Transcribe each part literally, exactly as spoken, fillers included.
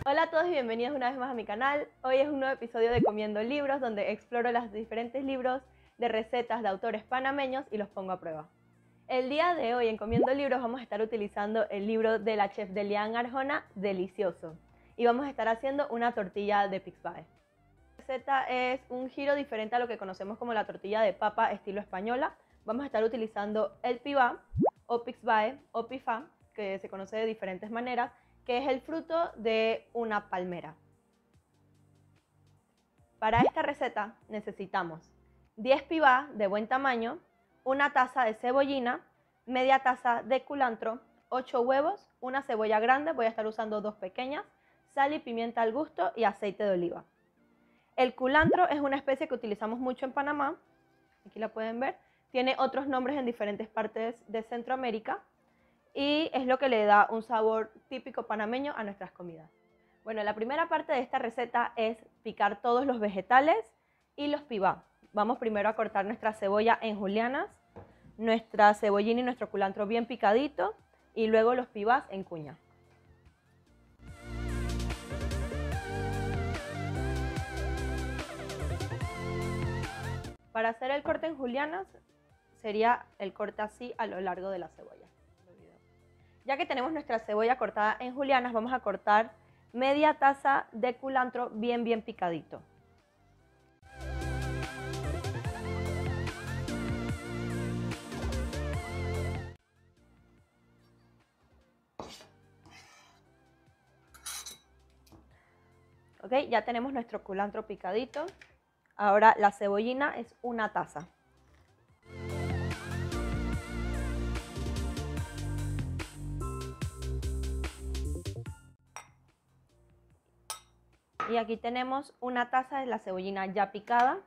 Hola a todos y bienvenidos una vez más a mi canal. Hoy es un nuevo episodio de Comiendo Libros, donde exploro los diferentes libros de recetas de autores panameños y los pongo a prueba. El día de hoy en Comiendo Libros vamos a estar utilizando el libro de la chef Delian Arjona, Delicioso, y vamos a estar haciendo una tortilla de pixbae. La receta es un giro diferente a lo que conocemos como la tortilla de papa estilo española. Vamos a estar utilizando el pibá o pixbae o pifá, que se conoce de diferentes maneras, que es el fruto de una palmera. Para esta receta necesitamos diez pibá de buen tamaño, una taza de cebollina, media taza de culantro, ocho huevos, una cebolla grande, voy a estar usando dos pequeñas, sal y pimienta al gusto y aceite de oliva. El culantro es una especie que utilizamos mucho en Panamá, aquí la pueden ver, tiene otros nombres en diferentes partes de Centroamérica y es lo que le da un sabor típico panameño a nuestras comidas. Bueno, la primera parte de esta receta es picar todos los vegetales y los pibá. Vamos primero a cortar nuestra cebolla en julianas, nuestra cebollina y nuestro culantro bien picadito y luego los pibás en cuña. Para hacer el corte en julianas sería el corte así a lo largo de la cebolla. Ya que tenemos nuestra cebolla cortada en julianas, vamos a cortar media taza de culantro bien bien picadito. Ok, ya tenemos nuestro culantro picadito. Ahora la cebollina es una taza. Y aquí tenemos una taza de la cebollina ya picada.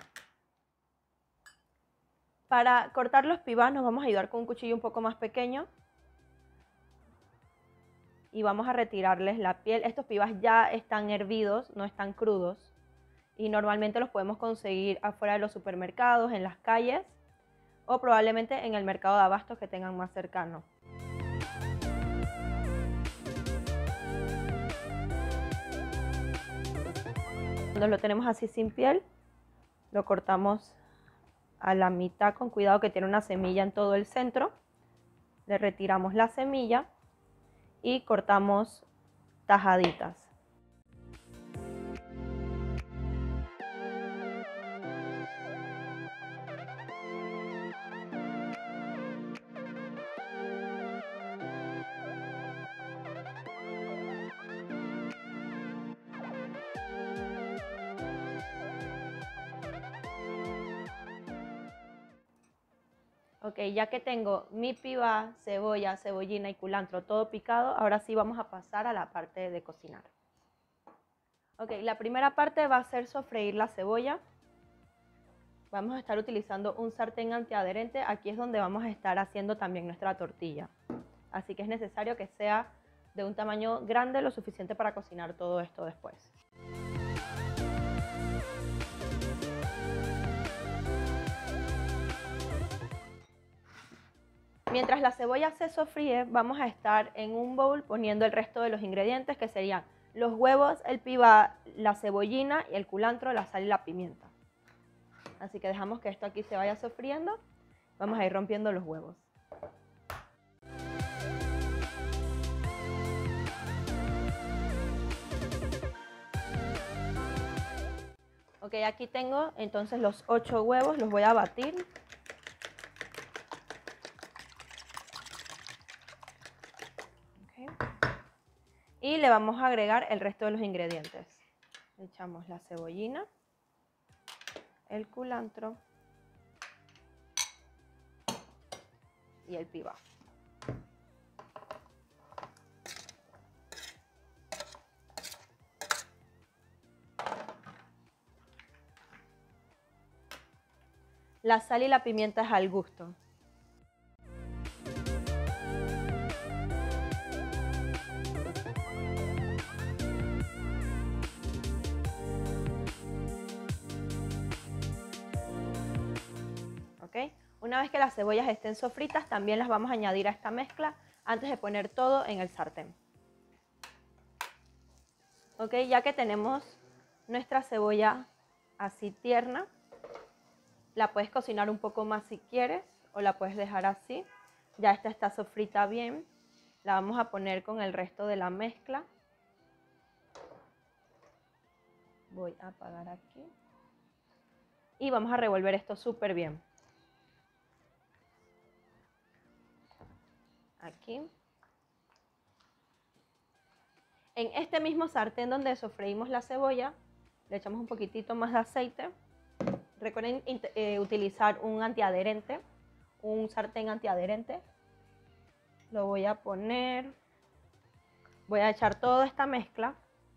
Para cortar los pibás nos vamos a ayudar con un cuchillo un poco más pequeño. Y vamos a retirarles la piel. Estos pibás ya están hervidos, no están crudos. Y normalmente los podemos conseguir afuera de los supermercados, en las calles o probablemente en el mercado de abastos que tengan más cercano. Cuando lo tenemos así sin piel, lo cortamos a la mitad con cuidado, que tiene una semilla en todo el centro. Le retiramos la semilla y cortamos tajaditas. Ok, ya que tengo mi pibá, cebolla, cebollina y culantro todo picado, ahora sí vamos a pasar a la parte de cocinar. Ok, la primera parte va a ser sofreír la cebolla. Vamos a estar utilizando un sartén antiadherente. Aquí es donde vamos a estar haciendo también nuestra tortilla. Así que es necesario que sea de un tamaño grande, lo suficiente para cocinar todo esto después. Mientras la cebolla se sofríe, vamos a estar en un bowl poniendo el resto de los ingredientes, que serían los huevos, el pibá, la cebollina y el culantro, la sal y la pimienta. Así que dejamos que esto aquí se vaya sofriendo. Vamos a ir rompiendo los huevos. Ok, aquí tengo entonces los ocho huevos, los voy a batir. Okay. Y le vamos a agregar el resto de los ingredientes. Echamos la cebollina, el culantro y el pibá. La sal y la pimienta es al gusto. ¿Okay? Una vez que las cebollas estén sofritas, también las vamos a añadir a esta mezcla antes de poner todo en el sartén. Ok, ya que tenemos nuestra cebolla así tierna, la puedes cocinar un poco más si quieres o la puedes dejar así. Ya esta está sofrita bien. La vamos a poner con el resto de la mezcla. Voy a apagar aquí. Y vamos a revolver esto súper bien. Aquí. En este mismo sartén donde sofreímos la cebolla, le echamos un poquitito más de aceite. Recuerden eh, utilizar un antiadherente, un sartén antiadherente. Lo voy a poner. Voy a echar toda esta mezcla.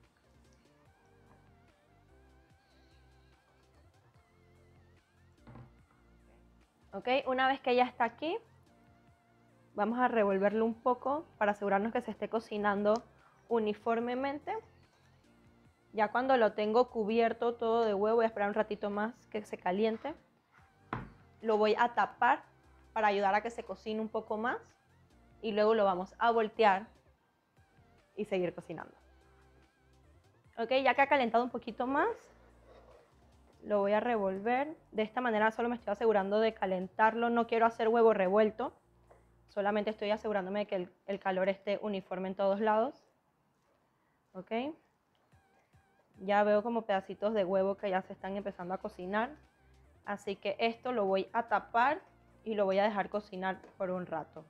Ok, una vez que ya está aquí, vamos a revolverlo un poco para asegurarnos que se esté cocinando uniformemente. Ya cuando lo tengo cubierto todo de huevo, voy a esperar un ratito más que se caliente. Lo voy a tapar para ayudar a que se cocine un poco más y luego lo vamos a voltear y seguir cocinando. Ok, ya que ha calentado un poquito más, lo voy a revolver. De esta manera solo me estoy asegurando de calentarlo. No quiero hacer huevo revuelto, solamente estoy asegurándome de que el, el calor esté uniforme en todos lados. Ok, ya veo como pedacitos de huevo que ya se están empezando a cocinar. Así que esto lo voy a tapar y lo voy a dejar cocinar por un rato.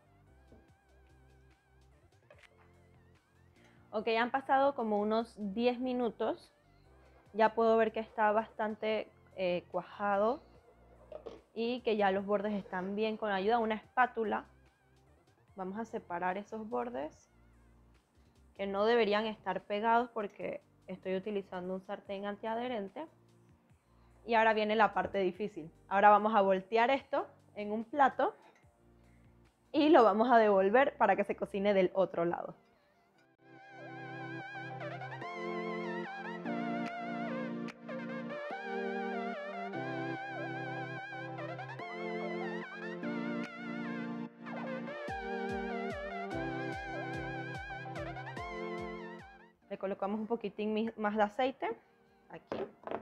Ok, han pasado como unos diez minutos. Ya puedo ver que está bastante eh, cuajado y que ya los bordes están bien. Con la ayuda de una espátula vamos a separar esos bordes que no deberían estar pegados porque estoy utilizando un sartén antiadherente. Y ahora viene la parte difícil. Ahora vamos a voltear esto en un plato y lo vamos a devolver para que se cocine del otro lado. Le colocamos un poquitín más de aceite aquí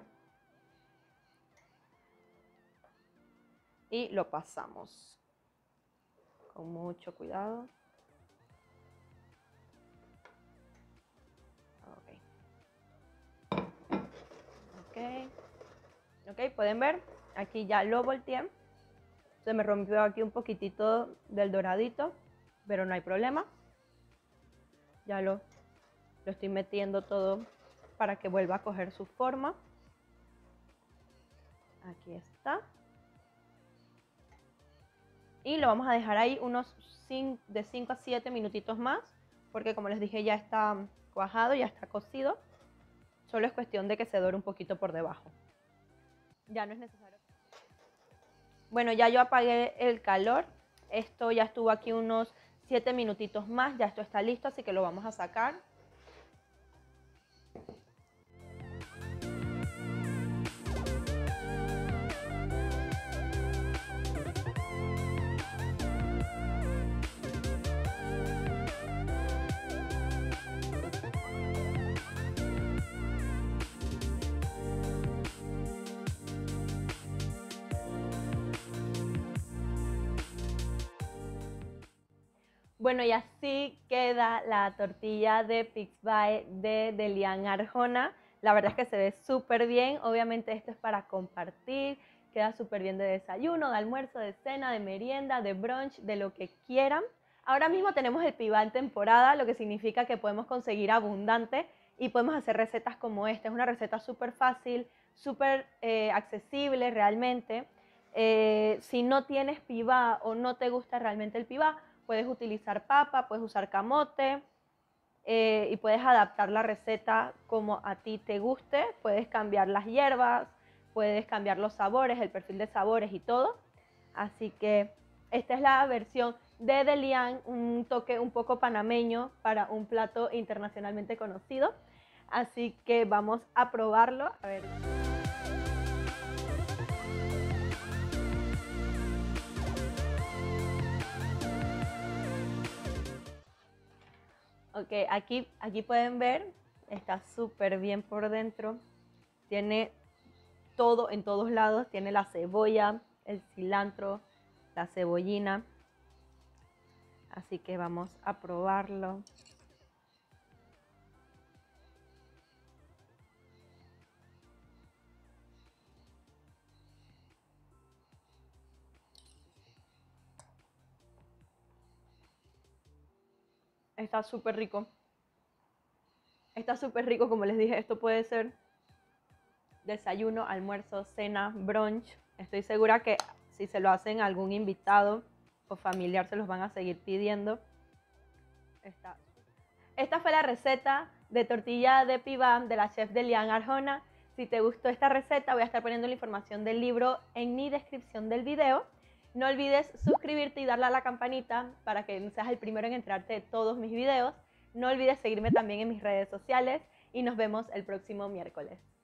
y lo pasamos con mucho cuidado. Ok, ok, ok, pueden ver, aquí ya lo volteé. Se me rompió aquí un poquitito del doradito, pero no hay problema. Ya lo, lo estoy metiendo todo para que vuelva a coger su forma. Aquí está. Y lo vamos a dejar ahí unos cinco, de cinco a siete minutitos más, porque como les dije ya está cuajado, ya está cocido. Solo es cuestión de que se dore un poquito por debajo. Ya no es necesario. Bueno, ya yo apagué el calor. Esto ya estuvo aquí unos siete minutitos más. Ya esto está listo, así que lo vamos a sacar. Bueno, y así queda la tortilla de Pixbae de Delian Arjona. La verdad es que se ve súper bien. Obviamente esto es para compartir. Queda súper bien de desayuno, de almuerzo, de cena, de merienda, de brunch, de lo que quieran. Ahora mismo tenemos el pibá en temporada, lo que significa que podemos conseguir abundante y podemos hacer recetas como esta. Es una receta súper fácil, súper eh, accesible realmente. Eh, si no tienes pibá o no te gusta realmente el pibá, puedes utilizar papa, puedes usar camote eh, y puedes adaptar la receta como a ti te guste. Puedes cambiar las hierbas, puedes cambiar los sabores, el perfil de sabores y todo. Así que esta es la versión de Delian, un toque un poco panameño para un plato internacionalmente conocido. Así que vamos a probarlo. A ver. Ok, aquí, aquí pueden ver Está súper bien por dentro. Tiene todo en todos lados. Tiene la cebolla, el cilantro, la cebollina. Así que vamos a probarlo. Está súper rico. Está súper rico, como les dije, esto puede ser desayuno, almuerzo, cena, brunch. Estoy segura que si se lo hacen a algún invitado o familiar se los van a seguir pidiendo. Está. Esta fue la receta de tortilla de pibá de la chef Delian Arjona. Si te gustó esta receta, voy a estar poniendo la información del libro en mi descripción del video. No olvides suscribirte y darle a la campanita para que seas el primero en enterarte de todos mis videos. No olvides seguirme también en mis redes sociales y nos vemos el próximo miércoles.